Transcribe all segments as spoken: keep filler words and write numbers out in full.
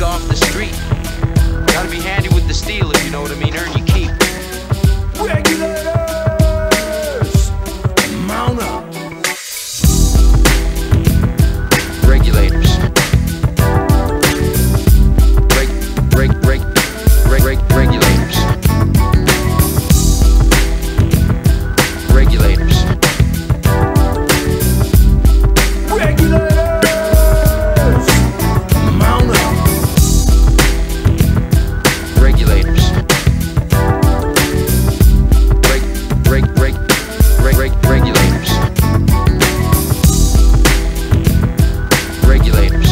freak off the street. Gotta be handy with the steel, if you know what I mean. Earn your keep. Regulators, mount up. Regulators. Reg, reg, reg, reg, reg, regulators. Regulators. Regulators, mount up. Regulators. Reg, reg, reg, reg, reg, regulators. Regulators.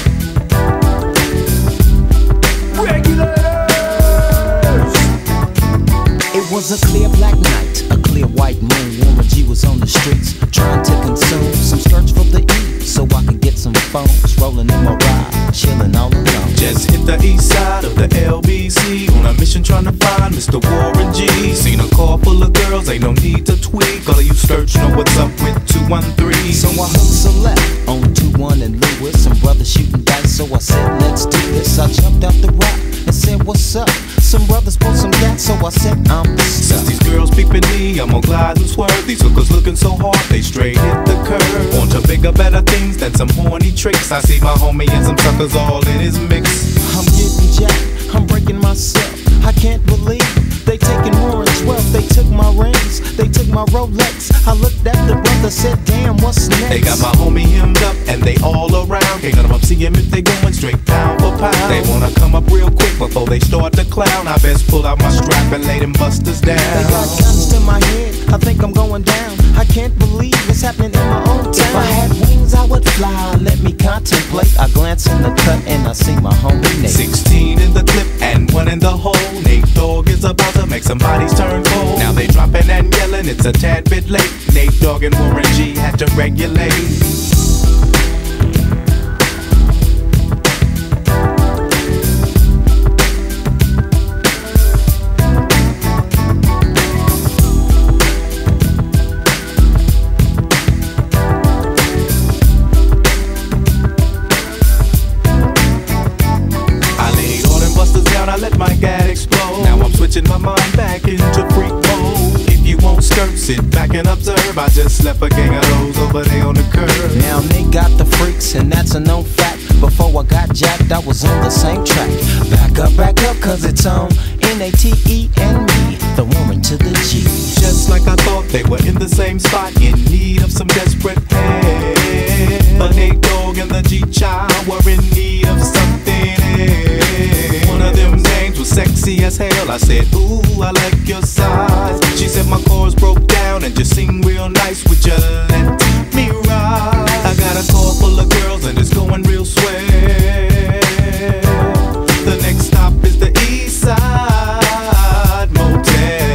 Regulators. It was a clear black night, a clear white moon. Warren G was on the streets, trying to consume some skirts for the E, so I could get some phones. Rolling in my ride, chilling all alone. Just hit the east side of the L B C on a mission trying to find Mister Warren G. Seen a car full of girls, ain't no need to tweak. All of you search know what's up with two one three. So I hooked select on two one and Lewis. Some brothers shooting dice, so I said, let's do this. I jumped out the rock and said, what's up? Some brothers pulled some gas, so I said, I'm Since stuck. these girls peeping me, I'm gonna glide and swerve. These hookers looking so hard, they straight hit the curve. Want to bigger, better things than some horny tricks. I see my homie and some suckers all in his mix. I'm getting jacked, I'm breaking myself. I can't believe they taking Warren's wealth. They took my rings, they took my Rolex. I looked at the brother, said, damn, what's next? They got my homie hemmed up and they all around. Can't none of them see him if they going straight pound for pound. They wanna come up real quick before they start to clown. I best pull out my strap and lay them busters down. They got guns to my head, I think I'm going down. I can't believe it's happening in my own town. If I had wings, I would fly, let me contemplate. I glance in the cut and I see my homie Nate. Sixteen in the clip and one in the hole. Nate Dogg is about to make some bodies turn cold. Now they dropping and yelling, it's a tad bit late. Nate Dogg and Warren G had to regulate. I let my gat explode. Now I'm switching my mind back into freak mode. If you won't skirt, sit back and observe. I just left a gang of those over there on the curb. Now they got the freaks and that's a known fact. Before I got jacked, I was on the same track. Back up, back up, cause it's on N A T E and me, the woman to the G. Just like I thought, they were in the same spot, in need of some desperate help. But Nate Dogg and the G-Child were in need of something else. One of them names was sexy as hell. I said, ooh, I like your size. She said my chords broke down and just sing real nice. Would you let me ride? I got a car full of girls and it's going real swell. The next stop is the East Side Motel.